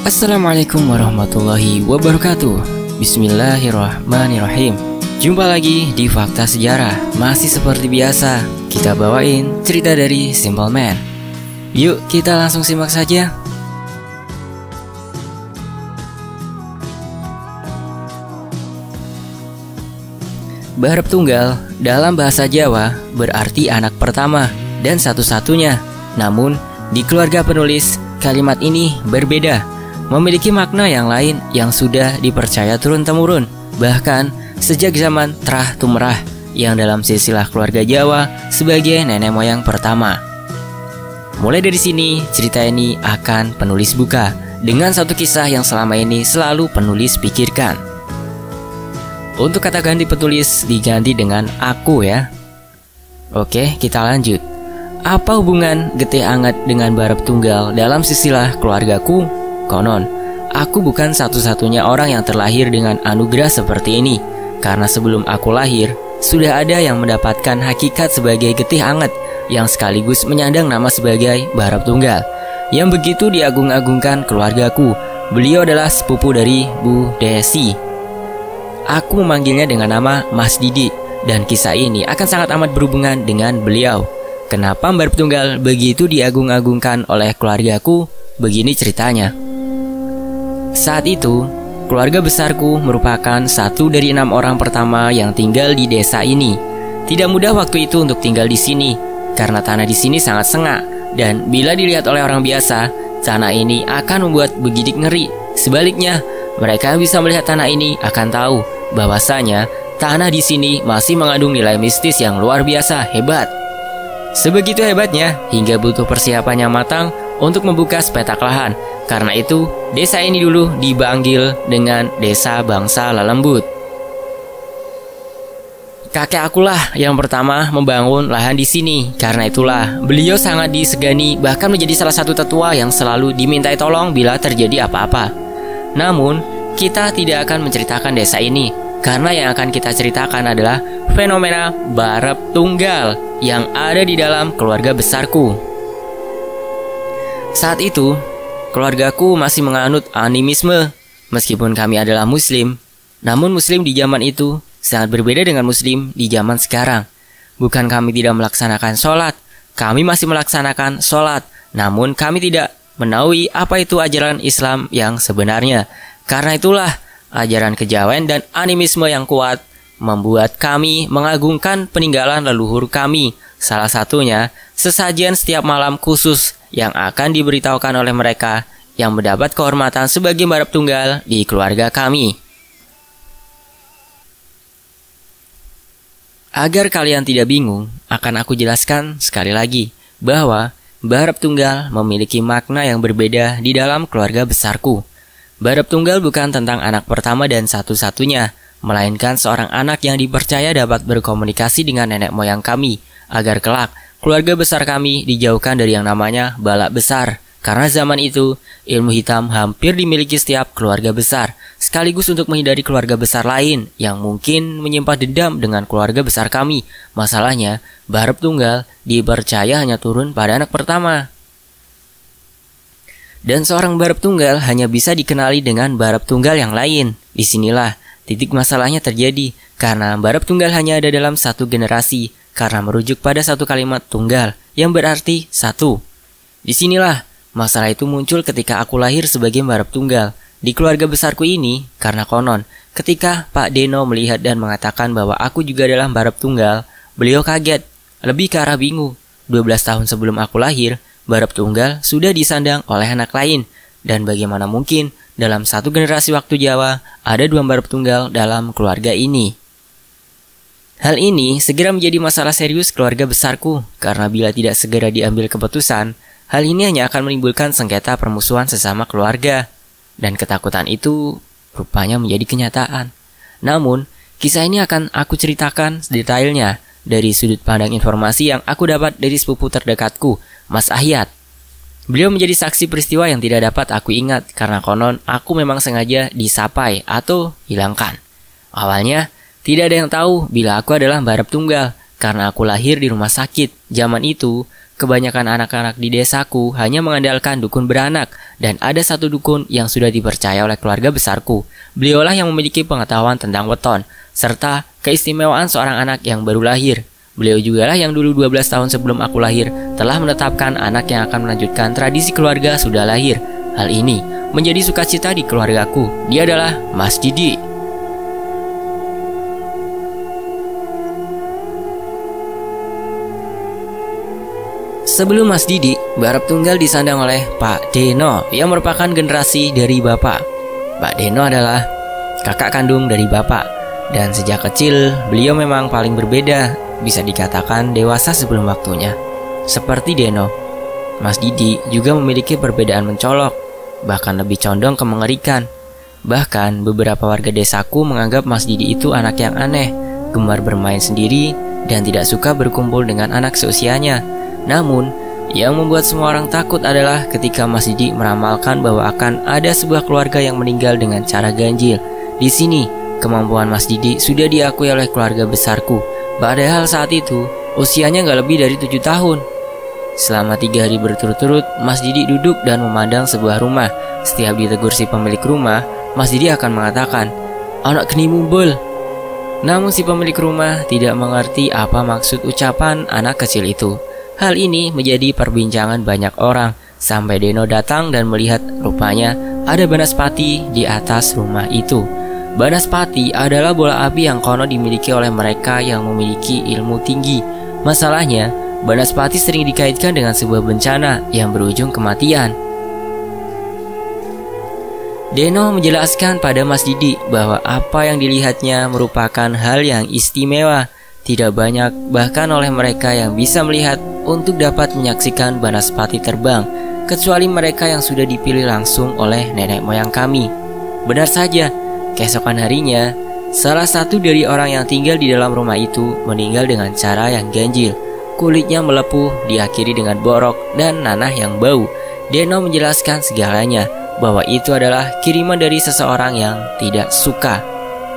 Assalamualaikum warahmatullahi wabarakatuh. Bismillahirrahmanirrahim. Jumpa lagi di Fakta Sejarah. Masih seperti biasa, kita bawain cerita dari Simple Man. Yuk kita langsung simak saja. Barep Tunggal dalam bahasa Jawa berarti anak pertama dan satu-satunya. Namun di keluarga penulis, kalimat ini berbeda, memiliki makna yang lain yang sudah dipercaya turun-temurun, bahkan sejak zaman Trah Tumrah yang dalam silsilah keluarga Jawa sebagai nenek moyang pertama. Mulai dari sini, cerita ini akan penulis buka dengan satu kisah yang selama ini selalu penulis pikirkan. Untuk kata ganti penulis diganti dengan aku ya. Oke, kita lanjut. Apa hubungan getih anget dengan Barep Tunggal dalam silsilah keluargaku? Konon, aku bukan satu-satunya orang yang terlahir dengan anugerah seperti ini. Karena sebelum aku lahir, sudah ada yang mendapatkan hakikat sebagai getih anget yang sekaligus menyandang nama sebagai Barep Tunggal, yang begitu diagung-agungkan keluargaku. Beliau adalah sepupu dari Bu Desi. Aku memanggilnya dengan nama Mas Didi, dan kisah ini akan sangat amat berhubungan dengan beliau. Kenapa Barep Tunggal begitu diagung-agungkan oleh keluargaku? Begini ceritanya. Saat itu, keluarga besarku merupakan satu dari 6 orang pertama yang tinggal di desa ini. Tidak mudah waktu itu untuk tinggal di sini, karena tanah di sini sangat sengak, dan bila dilihat oleh orang biasa, tanah ini akan membuat begidik ngeri. Sebaliknya, mereka bisa melihat tanah ini akan tahu bahwasanya tanah di sini masih mengandung nilai mistis yang luar biasa hebat. Sebegitu hebatnya hingga butuh persiapan yang matang untuk membuka sepetak lahan. Karena itu, desa ini dulu dipanggil dengan Desa Bangsa Lelembut. Kakek akulah yang pertama membangun lahan di sini. Karena itulah, beliau sangat disegani, bahkan menjadi salah satu tetua yang selalu dimintai tolong bila terjadi apa-apa. Namun, kita tidak akan menceritakan desa ini, karena yang akan kita ceritakan adalah fenomena Barep Tunggal yang ada di dalam keluarga besarku. Saat itu, keluargaku masih menganut animisme. Meskipun kami adalah muslim, namun muslim di zaman itu sangat berbeda dengan muslim di zaman sekarang. Bukan kami tidak melaksanakan sholat, kami masih melaksanakan sholat, namun kami tidak menaui apa itu ajaran Islam yang sebenarnya. Karena itulah, ajaran kejawen dan animisme yang kuat membuat kami mengagungkan peninggalan leluhur kami. Salah satunya, sesajian setiap malam khusus yang akan diberitahukan oleh mereka yang mendapat kehormatan sebagai Barep Tunggal di keluarga kami. Agar kalian tidak bingung, akan aku jelaskan sekali lagi bahwa Barep Tunggal memiliki makna yang berbeda di dalam keluarga besarku. Barep Tunggal bukan tentang anak pertama dan satu-satunya, melainkan seorang anak yang dipercaya dapat berkomunikasi dengan nenek moyang kami, agar kelak keluarga besar kami dijauhkan dari yang namanya balak besar. Karena zaman itu, ilmu hitam hampir dimiliki setiap keluarga besar, sekaligus untuk menghindari keluarga besar lain yang mungkin menyimpan dendam dengan keluarga besar kami. Masalahnya, Barep Tunggal dipercaya hanya turun pada anak pertama. Dan seorang Barep Tunggal hanya bisa dikenali dengan Barep Tunggal yang lain. Disinilah titik masalahnya terjadi, karena Barep Tunggal hanya ada dalam satu generasi, karena merujuk pada satu kalimat tunggal, yang berarti satu. Disinilah masalah itu muncul ketika aku lahir sebagai Barep Tunggal di keluarga besarku ini, karena konon ketika Pak Deno melihat dan mengatakan bahwa aku juga adalah Barep Tunggal, beliau kaget, lebih ke arah bingung. 12 tahun sebelum aku lahir, Barep Tunggal sudah disandang oleh anak lain. Dan bagaimana mungkin dalam satu generasi waktu Jawa ada 2 Barep Tunggal dalam keluarga ini? Hal ini segera menjadi masalah serius keluarga besarku, karena bila tidak segera diambil keputusan, hal ini hanya akan menimbulkan sengketa permusuhan sesama keluarga. Dan ketakutan itu rupanya menjadi kenyataan. Namun, kisah ini akan aku ceritakan detailnya dari sudut pandang informasi yang aku dapat dari sepupu terdekatku, Mas Ahyat. Beliau menjadi saksi peristiwa yang tidak dapat aku ingat, karena konon aku memang sengaja disapai atau hilangkan. Awalnya, tidak ada yang tahu bila aku adalah Barep Tunggal, karena aku lahir di rumah sakit. Zaman itu, kebanyakan anak-anak di desaku hanya mengandalkan dukun beranak, dan ada satu dukun yang sudah dipercaya oleh keluarga besarku. Beliaulah yang memiliki pengetahuan tentang weton, serta keistimewaan seorang anak yang baru lahir. Beliau jugalah yang dulu 12 tahun sebelum aku lahir telah menetapkan anak yang akan melanjutkan tradisi keluarga sudah lahir. Hal ini menjadi sukacita di keluargaku. Dia adalah Mas Didi. Sebelum Mas Didi, Barep Tunggal disandang oleh Pak Deno yang merupakan generasi dari Bapak. Pak Deno adalah kakak kandung dari Bapak, dan sejak kecil beliau memang paling berbeda, bisa dikatakan dewasa sebelum waktunya. Seperti Deno, Mas Didi juga memiliki perbedaan mencolok, bahkan lebih condong ke mengerikan. Bahkan beberapa warga desaku menganggap Mas Didi itu anak yang aneh, gemar bermain sendiri, dan tidak suka berkumpul dengan anak seusianya. Namun, yang membuat semua orang takut adalah ketika Mas Didi meramalkan bahwa akan ada sebuah keluarga yang meninggal dengan cara ganjil. Di sini, kemampuan Mas Didi sudah diakui oleh keluarga besarku. Padahal saat itu, usianya nggak lebih dari 7 tahun. Selama 3 hari berturut-turut, Mas Didi duduk dan memandang sebuah rumah. Setiap ditegur si pemilik rumah, Mas Didi akan mengatakan, "Anak geni mumbul." Namun si pemilik rumah tidak mengerti apa maksud ucapan anak kecil itu. Hal ini menjadi perbincangan banyak orang, sampai Deno datang dan melihat rupanya ada banaspati di atas rumah itu. Banaspati adalah bola api yang konon dimiliki oleh mereka yang memiliki ilmu tinggi. Masalahnya, banaspati sering dikaitkan dengan sebuah bencana yang berujung kematian. Deno menjelaskan pada Mas Didi bahwa apa yang dilihatnya merupakan hal yang istimewa. Tidak banyak bahkan oleh mereka yang bisa melihat untuk dapat menyaksikan banaspati terbang, kecuali mereka yang sudah dipilih langsung oleh nenek moyang kami. Benar saja, keesokan harinya, salah satu dari orang yang tinggal di dalam rumah itu meninggal dengan cara yang ganjil. Kulitnya melepuh, diakhiri dengan borok dan nanah yang bau. Deno menjelaskan segalanya, bahwa itu adalah kiriman dari seseorang yang tidak suka.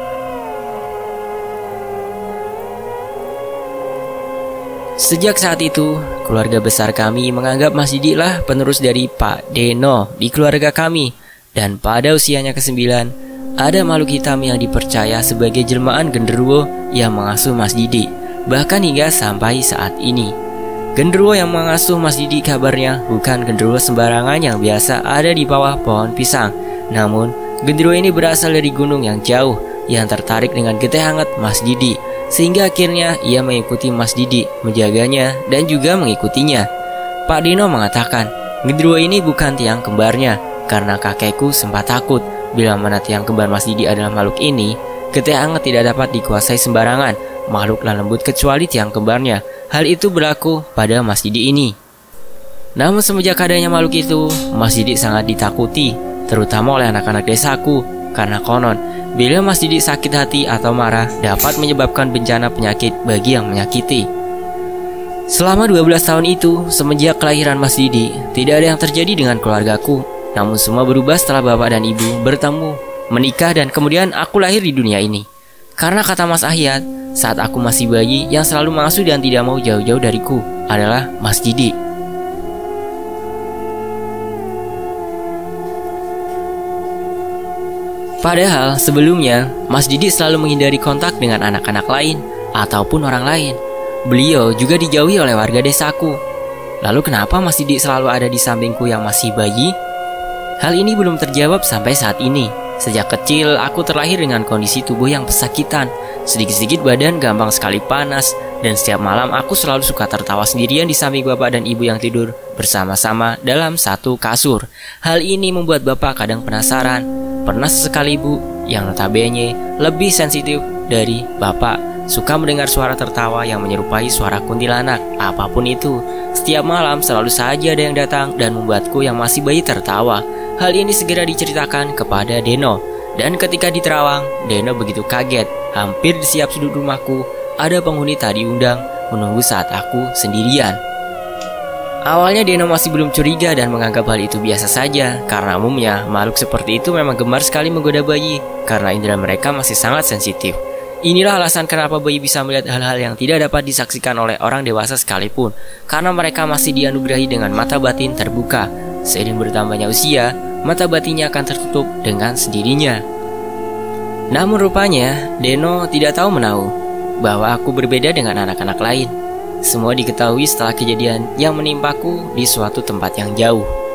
Sejak saat itu, keluarga besar kami menganggap Mas Didi lah penerus dari Pak Deno di keluarga kami. Dan pada usianya ke-9, ada makhluk hitam yang dipercaya sebagai jelmaan genderuwo yang mengasuh Mas Didi, bahkan hingga sampai saat ini. Genderuwo yang mengasuh Mas Didi kabarnya bukan genderuwo sembarangan yang biasa ada di bawah pohon pisang. Namun, genderuwo ini berasal dari gunung yang jauh, yang tertarik dengan getih hangat Mas Didi, sehingga akhirnya ia mengikuti Mas Didi, menjaganya dan juga mengikutinya. Pak Dino mengatakan, genderuwo ini bukan tiang kembarnya, karena kakekku sempat takut bila mana tiang kembar Mas Didi adalah makhluk ini. Getih hangat tidak dapat dikuasai sembarangan, makhluklah lembut kecuali tiang kembarnya. Hal itu berlaku pada Mas Didi ini. Namun semenjak adanya makhluk itu, Mas Didi sangat ditakuti, terutama oleh anak-anak desaku, karena konon bila Mas Didi sakit hati atau marah dapat menyebabkan bencana penyakit bagi yang menyakiti. Selama 12 tahun itu, semenjak kelahiran Mas Didi, tidak ada yang terjadi dengan keluargaku. Namun semua berubah setelah bapak dan ibu bertemu, menikah, dan kemudian aku lahir di dunia ini. Karena kata Mas Ahyat, saat aku masih bayi, yang selalu mengasuh dan tidak mau jauh-jauh dariku adalah Mas Didi. Padahal sebelumnya, Mas Didi selalu menghindari kontak dengan anak-anak lain ataupun orang lain. Beliau juga dijauhi oleh warga desaku. Lalu kenapa Mas Didi selalu ada di sampingku yang masih bayi? Hal ini belum terjawab sampai saat ini. Sejak kecil, aku terlahir dengan kondisi tubuh yang pesakitan. Sedikit-sedikit badan gampang sekali panas, dan setiap malam aku selalu suka tertawa sendirian di samping bapak dan ibu yang tidur bersama-sama dalam satu kasur. Hal ini membuat bapak kadang penasaran. Pernah sesekali ibu, yang notabene lebih sensitif dari bapak, suka mendengar suara tertawa yang menyerupai suara kuntilanak. Apapun itu, setiap malam selalu saja ada yang datang dan membuatku yang masih bayi tertawa. Hal ini segera diceritakan kepada Deno. Dan ketika di Terawang, Deno begitu kaget. Hampir di setiap sudut rumahku ada penghuni tak diundang menunggu saat aku sendirian. Awalnya Deno masih belum curiga dan menganggap hal itu biasa saja, karena umumnya makhluk seperti itu memang gemar sekali menggoda bayi karena indera mereka masih sangat sensitif. Inilah alasan kenapa bayi bisa melihat hal-hal yang tidak dapat disaksikan oleh orang dewasa sekalipun, karena mereka masih dianugerahi dengan mata batin terbuka. Seiring bertambahnya usia, mata batinnya akan tertutup dengan sendirinya. Namun rupanya, Deno tidak tahu menahu bahwa aku berbeda dengan anak-anak lain. Semua diketahui setelah kejadian yang menimpaku di suatu tempat yang jauh.